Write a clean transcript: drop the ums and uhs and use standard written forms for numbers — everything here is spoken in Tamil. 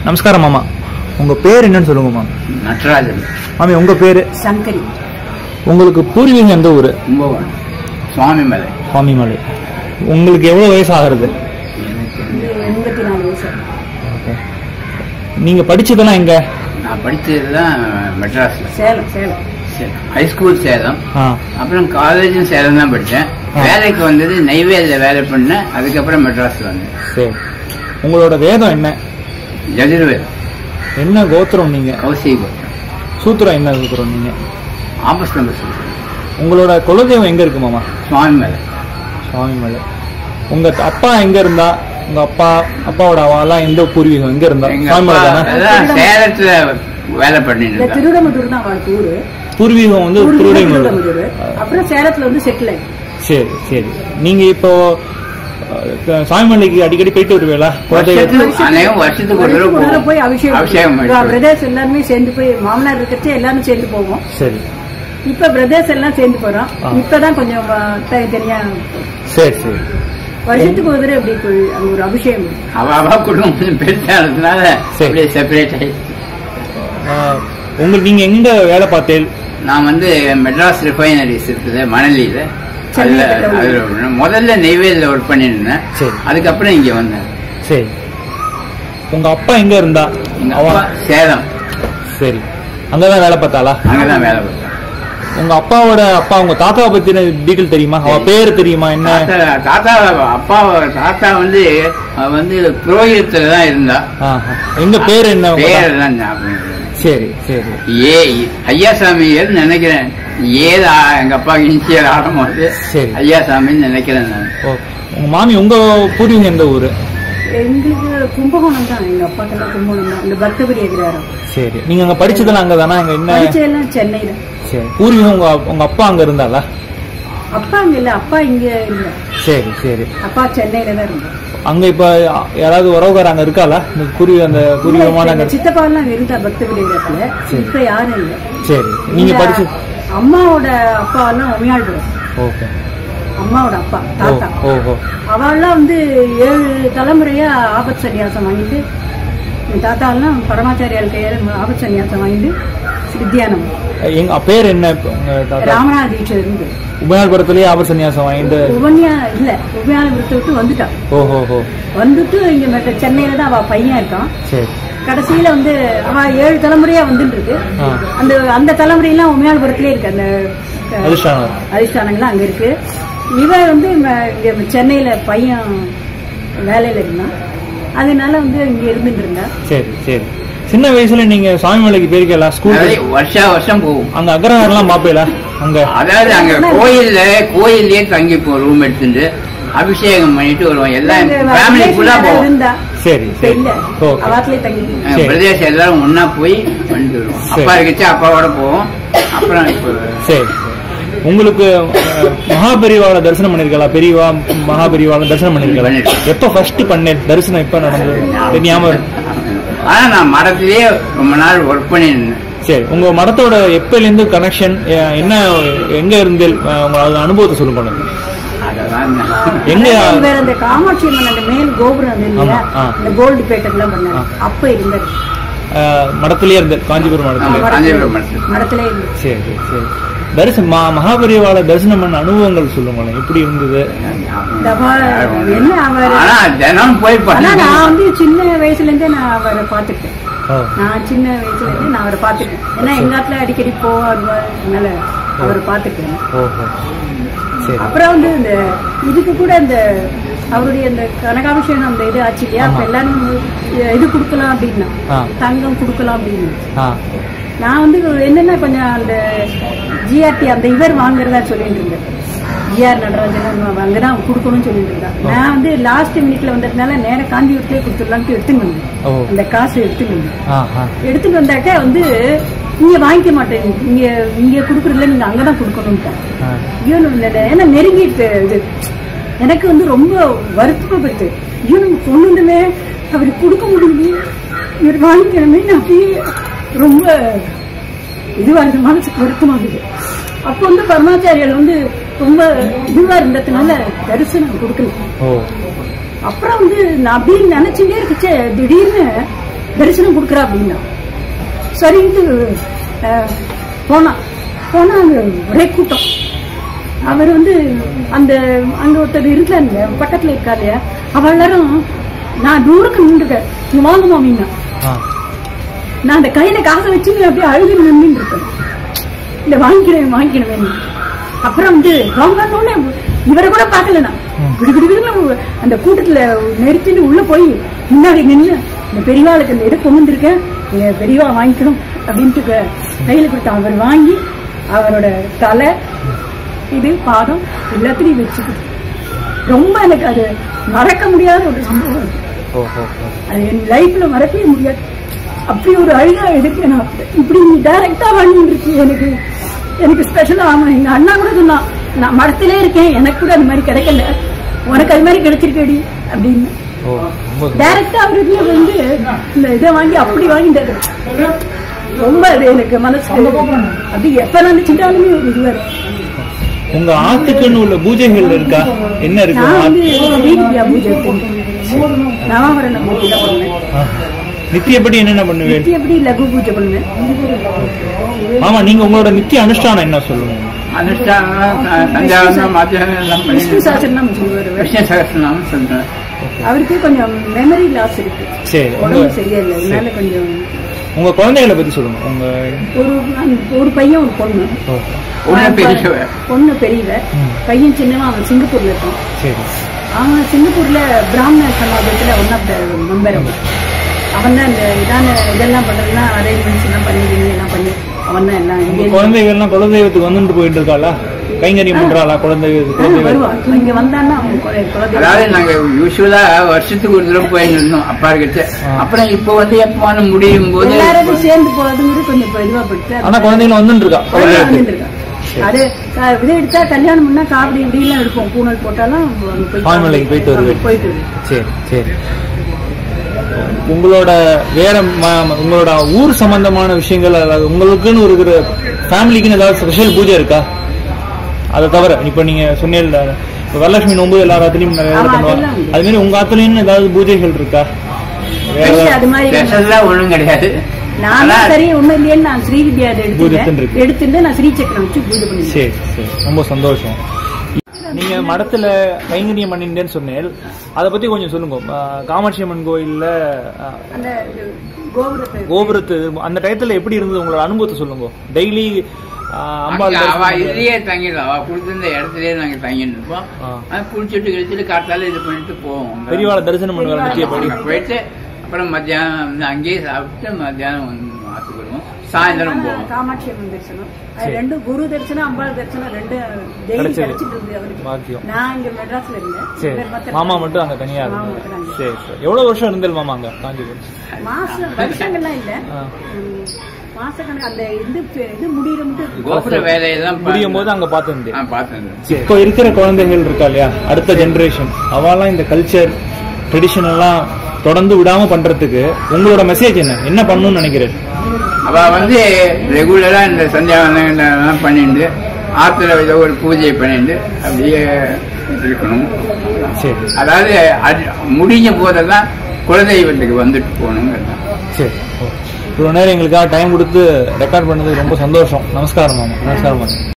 நமஸ்காரம் மாமா. உங்க பேர் என்னன்னு சொல்லுங்க மாமா. நட்ராஜன். மாமி உங்க பேரு? சங்கரி. உங்களுக்கு பூர்வீகம் எந்த ஊரு? கும்பகோணம். சுவாமிமலை. சுவாமிமலை. உங்களுக்கு எவ்வளவு வயசு ஆகிறது? 84 வயசு. நீங்க படிச்சதெல்லாம் எங்க? நான் படிச்சதுதான் மெட்ராஸ்ல. சேலம். சேலம் ஹைஸ்கூல் சேலம். அப்புறம் காலேஜும் சேலம் தான் படித்தேன். வேலைக்கு வந்தது நெய்வேலியில் வேலை பண்ணேன். அதுக்கப்புறம் மெட்ராஸ்ல வந்தேன். சரி. உங்களோட வேதம் என்ன? யஜுர்வேதம். என்ன கோத்திரம் நீங்க? கௌசிக. சூத்திரம் என்ன சூத்திரம் நீங்க? ஆபஸ் நம்பர் சூத்திரம். உங்களோட குலதெய்வம் எங்க இருக்கு மாமா? சுவாமிமலை. சுவாமிமலை. உங்க அப்பா எங்க இருந்தா? உங்க அப்பாவோட அவாலாம் எந்த பூர்வீகம் எங்க இருந்தா? சேலத்துல வேலை பண்ணிட்டு திருவிடமதுர் தான் அவளுக்கு ஊரு. பூர்வீகம் வந்து திருவிடைமதுர். அப்புறம் சேலத்துல வந்து செட்டில் ஆயிடுச்சு. சரி சரி. நீங்க இப்போ சாமிமலைக்கு அடிக்கடி போயிட்டு வருவீங்களா? வருஷத்துக்கு ஒரு போய் அபிஷேகம் பிரதேசம் எல்லாருமே சேர்ந்து போய் மாமனார் இருக்கச்சே எல்லாரும் சேர்ந்து போவோம். சரி. இப்ப பிரதேசம் எல்லாம் சேர்ந்து போறோம். இப்பதான் கொஞ்சம் தனித்தனியா. சரி சரி. வருஷத்துக்கு ஒரு தடவை அப்படி அங்க ஒரு அபிஷேகம். அவ குடும்பம் பெருசானதுனால செப்பரேட் ஆயிடுச்சு. உங்களுக்கு நீங்க எங்க வேலை பார்த்தேன்? நான் வந்து மெட்ராஸ் ரிஃபைனரிஸ் இருக்குது மணலியில. முதல்ல நெய்வேலியில் ஒர்க் பண்ணிருந்தேன். அதுக்கப்புறம் இங்க வந்தேன். சரி. உங்க அப்பா எங்க இருந்தா? சேலம். சரி. அங்கதான் வேலை பார்த்தாளா? அங்கதான் வேலை பார்த்தா. உங்க அப்பாவோட அப்பா உங்க தாத்தாவை பத்தின டீட்டெயில் தெரியுமா? அவ பேரு தெரியுமா? என்ன தாத்தா வந்து புரோகிதத்துல தான் இருந்தா. எங்க பேரு என்ன? பேர் சரி சரி. ஐயாசாமி நினைக்கிறேன். ஏதா எங்க அப்பாவுக்கு இன்சியர் ஆடும்போது ஐயாசாமின்னு நினைக்கிறேன் நான். உங்க மாமி உங்க பூர்வீகம் எந்த ஊரு? எங்களுக்கு கும்பகோணம் தான். எங்க அப்பாக்கெல்லாம் கும்பகோணம் தான். இந்த பக்தபுரி எதிராரம். சரி. நீங்க அங்க படிச்சதெல்லாம் அங்கதானா? அங்க என்ன? சென்னையில. சரி. பூர்வீகம் உங்க அப்பா அங்க இருந்தாளா? அப்பா அங்க இல்ல. அப்பா இங்க இல்ல. சரி சரி. அப்பா சென்னையில தான் இருந்தா. அங்க இப்ப யாராவது உறவுகார அங்க இருக்காளா? அந்த பூர்வீகமான சித்தப்பா எல்லாம் இருந்தா பக்தபுரி எதிராத்துல. இப்ப யாரும் இல்ல. சரி. நீங்க படிச்சு அம்மாவோட அப்பா எல்லாம் உமையாள்புரம். ஓகே. அம்மாவோட அப்பா தாத்தா. அவெல்லாம் வந்து 7 தலைமுறையா ஆபத் சன்னியாசம் வாங்கிட்டு, தாத்தா எல்லாம் பரமாச்சாரியால் கையால ஆபத் சன்னியாசம் வாங்கிட்டு வித்யானம். எங்க பேர் என்ன? ராமநாத தீட்சை இருந்து உபயால்புரத்திலேயே ஆபத் சன்னியாசம் வாங்கிட்டு உபயால்புரத்தை விட்டு வந்துட்டான். வந்துட்டு இங்க சென்னையில தான் அவ பையன் இருக்கான். கடைசியில வந்து அவ 7 தலைமுறையா வந்துட்டு இருக்கு. அந்த தலைமுறையெல்லாம் உமையால்புரத்திலே இருக்கு. அந்த அதிஷ்டானங்கள்லாம் அங்க இருக்கு. இவ வந்து சென்னையில பையன் வேலையில இருந்தான். அதனால வந்து இங்க இருந்துட்டு இருந்தா. சரி சரி. சின்ன வயசுல நீங்க சாமிமலைக்கு போயிருக்கீங்களா? ஸ்கூல் வருஷம் போகும். அங்க அக்ரஹாரம் பாப்பீங்களா? அங்க அதாவது அங்க கோயிலே தங்கி போ ரூம் எடுத்துட்டு அபிஷேகம் பண்ணிட்டு வருவோம். எல்லாம் ஃபேமிலி ஃபுல்லா போவோம். சரி சரி. பிரதேசம் எல்லாரும் ஒன்னா போய் பண்ணிட்டு வருவோம். அப்பா இருக்கச்சு அப்பாவோட போவோம். அப்புறம் சரி. உங்களுக்கு மகாபெரிவாவோட தரிசனம் பண்ணிருக்கலாம்? பெரியவா மகாபெரிவாவோட தரிசனம் பண்ணிருக்கலாம்? எப்ப ஃபர்ஸ்ட் பண்ணேன் தரிசனம்? எப்ப நடந்தது ஞாபகம்? ஆனா நான் மடத்திலேயே ரொம்ப நாள் ஒர்க் பண்ணிருந்தேன். சரி. உங்க மடத்தோட எப்பல இருந்து கனெக்ஷன் என்ன? எங்க இருந்து உங்களோட அனுபவத்தை சொல்லுங்க. எங்க இந்த காமாட்சி அம்மன் அந்த மேல் கோபுரம் இல்லையா, இந்த கோல்டு பேக்கெட்லாம் பண்ணாங்க. அப்ப இருந்தது மடத்திலேயே இருந்து காஞ்சிபுரம் மடத்திலே இருந்து. சரி சரி. தரிசனம் மகாபெரிவாள தரிசனம் பண்ண அனுபவங்கள் சொல்லுங்க. எப்படி இருந்தது? நான் வந்து சின்ன வயசுல இருந்தே நான் அவரை பாத்துட்டேன். நான் அவரை பாத்துட்டேன். ஏன்னா எங்க இடத்துல அடிக்கடி போவாருனால அவரை பாத்துட்டேன். அப்புறம் வந்து இந்த இதுக்கு கூட இந்த அவருடைய இந்த கனகாபிஷேகம் அந்த இது ஆச்சு இல்லையா, அப்ப எல்லாரும் இது கொடுக்கலாம் அப்படின்னா, தங்கம் கொடுக்கலாம் அப்படின்னு. நான் வந்து என்னன்னா கொஞ்சம் அந்த ஜிஆர்டி அந்த இவர் வாங்குறதா சொல்லிட்டு இருந்தேன். ஜிஆர் நடராஜன் அங்கதான் கொடுக்கணும்னு சொல்லிட்டு இருந்தா. நான் வந்து லாஸ்ட் மினிட்ல வந்ததுனால நேரம் காந்தியூர்லயே கொடுத்துடலான்ட்டு எடுத்துட்டு வந்தேன். அந்த காசு எடுத்துட்டு வந்தாக்க வந்து இங்க வாங்கிக்க மாட்டேன், இங்க குடுக்கறதுல நீங்க அங்கதான் கொடுக்கணும்ட்டாங்க. ஏன்னா நெருங்கிட்டு இது எனக்கு வந்து ரொம்ப வருத்தப்பட்டு, ஐயோ நம்ம பொண்ணுமே அவருக்கு கொடுக்க முடியலையே, இவர் வாங்கிக்கணுமே. அப்படியே ரொம்ப இதுவா இருந்த மனசுக்கு வருத்தமாகுது. அப்ப வந்து பரமாச்சாரியால் வந்து ரொம்ப இதுவா இருந்ததுனால தரிசனம் கொடுக்கல. அப்புறம் வந்து நான் அப்படின்னு நினைச்சுட்டே இருக்குச்சே, திடீர்னு தரிசனம் கொடுக்குறா அப்படின்னா சரின்ட்டு போனா அங்க ஒரே கூட்டம். அவர் வந்து அந்த அங்க ஒருத்தர் இருக்காருங்க பக்கத்துல இருக்காரு, அவ எல்லாரும் நான் தூரக்கு நின்றுட்டேன், நீ வாங்க மாமின்னா. நான் அந்த கையில காசை வச்சு அப்படியே அழுது நின்று இருக்கேன், இல்ல வாங்கிக்கணும். அப்புறம் வந்து வாங்கணும்னு இவரை கூட பாக்கல, நான் விடுவிடுன்னு அந்த கூட்டத்துல நெருச்சிட்டு உள்ள போய் முன்னாடி நின்று இந்த பெரியவாளுக்கு அந்த இடம் கொண்டு வந்திருக்கேன், பெரியவா வாங்கிக்கணும் அப்படின்ட்டு கையில கொடுத்த. அவர் வாங்கி அவரோட தலை இது பாதம் எல்லாத்தையும் வச்சுக்கிட்டு ரொம்ப எனக்கு அது மறக்க முடியாத ஒரு சம்பவம். அது என் லைஃப்ல மறக்கவே முடியாது. அப்படி ஒரு அழுகா எடுக்க நான் இப்படி நீ டைரக்டா வாங்கிட்டு இருக்கு எனக்கு ஸ்பெஷலா. ஆமா, எங்க அண்ணா கூட சொன்னான், நான் மரத்திலே இருக்கேன், எனக்கு கூட அது மாதிரி கிடைக்கல, உனக்கு அது மாதிரி கிடைச்சிருக்கடி அப்படின்னு. டைரக்டா அவருக்கு வந்து இந்த இதை வாங்கி அப்படி வாங்கிட்டாரு. ரொம்ப அது எனக்கு மனசு அது எப்ப நினைச்சுட்டாலுமே ஒரு இதுவா இருக்கு. உங்க ஆத்துக்குன்னு உள்ள பூஜைகள் இருக்கா? என்ன இருக்கு? நான் வந்து ஸ்ரீவித்யா பூஜை நவமரண பூஜை பண்ணுவேன். நித்தியப்படி என்னென்ன பண்ணுவேன்? நித்தியப்படி லகு பூஜை பண்ணுவேன். ஆமா, நீங்க உங்களோட நித்திய அனுஷ்டானம் என்ன சொல்லுங்க? விஷ்ணு சஹஸ்ரநாமம் சொல்லுவாரு. அவருக்கு கொஞ்சம் மெமரி லாஸ் இருக்கு, உடம்பு சரியா இல்லை, அதனால கொஞ்சம். உங்க குழந்தைகளை பத்தி சொல்லுங்க. உங்க ஒரு பையன் ஒரு பொண்ணு. பொண்ணு பெரியவ, பையன் சின்னவன். அவன் சிங்கப்பூர்ல இருக்கான். அவன் சிங்கப்பூர்ல பிராமண சமாஜத்துல ஒன் ஆஃப் த மெம்பர். அவன் தான் இந்த இதெல்லாம் பண்றதுன்னா அரேஞ்ச்மெண்ட்ஸ் எல்லாம் பண்ணி எல்லாம் பண்ணி அவன் தான் எல்லாம். குழந்தைகள்லாம் குலதெய்வத்துக்கு வந்துட்டு போயிட்டு இருக்காளா? கைங்கரியம் பண்றாளா? இங்க வந்தான்னா அதாவது நாங்க யூஸ்வலா வருஷத்துக்கு ஒரு தடவை போயிட்டு இருந்தோம் அப்பா கிட்ட. அப்புறம் இப்ப வந்து எப்ப முடியும் போது எல்லாரும் சேர்ந்து போறதுங்கிறது கொஞ்சம் இதுவா போயிட்டு. ஆனா குழந்தைங்க வந்துட்டு இருக்கா? அது இதை எடுத்தா கல்யாணம் பண்ணா காவடி இப்படிலாம் எடுப்போம், பூனல் போட்டாலும் போயிட்டு வருது. சரி சரி. உங்களோட வேற உங்களோட ஊர் சம்பந்தமான விஷயங்கள், உங்களுக்குன்னு இருக்கிற ஃபேமிலிக்குன்னு ஏதாவது ஸ்பெஷல் பூஜை இருக்கா? அதை தவிர இப்ப நீங்க சொன்னீங்க வரலட்சுமி நோம்பு எல்லா ராத்திரியும் பண்ணுவாங்க, அது மாதிரி உங்க ஆத்துலயும் ஏதாவது பூஜைகள் இருக்கா? ஒண்ணும் கிடையாது. நான் சரி ஒண்ணும் இல்லையே, நான் ஸ்ரீவித்யா எடுத்துட்டு நான் ஸ்ரீசக்கரம் வச்சு பூஜை பண்ணி. சரி சரி, ரொம்ப சந்தோஷம். நீங்க மடத்துல கைங்கரியம் பண்ணிட்டேன்னு சொன்னேன், அதை பத்தி கொஞ்சம் சொல்லுங்க. காமாட்சி அம்மன் கோயில்ல கோபுரத்து அந்த டயத்துல எப்படி இருந்தது, உங்களோட அனுபவத்தை சொல்லுங்க. டெய்லி இதுலயே தங்கிடுவோம், அவ குளிச்சிருந்த இடத்துலயே நாங்க தங்கிட்டு இருப்போம். குளிச்சுட்டு கழிச்சுட்டு காத்தால இது பண்ணிட்டு போவோம். பெரியவாளை தரிசனம் பண்ணுவாங்க. போயிட்டு அப்புறம் மத்தியானம் அங்கேயே சாப்பிட்டு மத்தியானம் ஆத்துக்கு வருவோம். சாயந்தரம் போவோம். காமாட்சி அம்மன் தரிசனம் ரெண்டு, குரு தரிசனம் அம்பாள் தரிசனம் ரெண்டு கிடைச்சிட்டு இருந்தது. நான் இங்க மெட்ராஸ்ல இருந்தேன், மாமா மட்டும் அங்க தனியா இருந்தேன். சரி சரி. எவ்வளவு வருஷம் இருந்தேன் மாமா அங்க காஞ்சிபுரம்? மாசம் வருஷங்கள்லாம் இல்ல, மாசக்கணக்கு. அந்த இது முடியும் போது அங்க பாத்துருந்தேன். இப்போ இருக்கிற குழந்தைகள் இருக்கா இல்லையா, அடுத்த ஜெனரேஷன், அவெல்லாம் இந்த கல்ச்சர் ட்ரெடிஷன் எல்லாம் தொடர்ந்து விடாம பண்றதுக்கு உங்களோட மெசேஜ் என்ன பண்ணணும்னு நினைக்கிறேன்? அவ வந்து ரெகுலரா இந்த சந்தியாவந்தம் பண்ணிட்டு ஆத்துல ஒரு பூஜை பண்ணிட்டு அப்படியே இருக்கணும். அதாவது முடிஞ்ச போதெல்லாம் குலதெய்வத்துக்கு வந்துட்டு போகணுங்கிறது. சரி, இவ்வளவு நேரம் எங்களுக்காக டைம் கொடுத்து ரெக்கார்ட் பண்ணது ரொம்ப சந்தோஷம். நமஸ்காரம் மாமா. நமஸ்காரம்.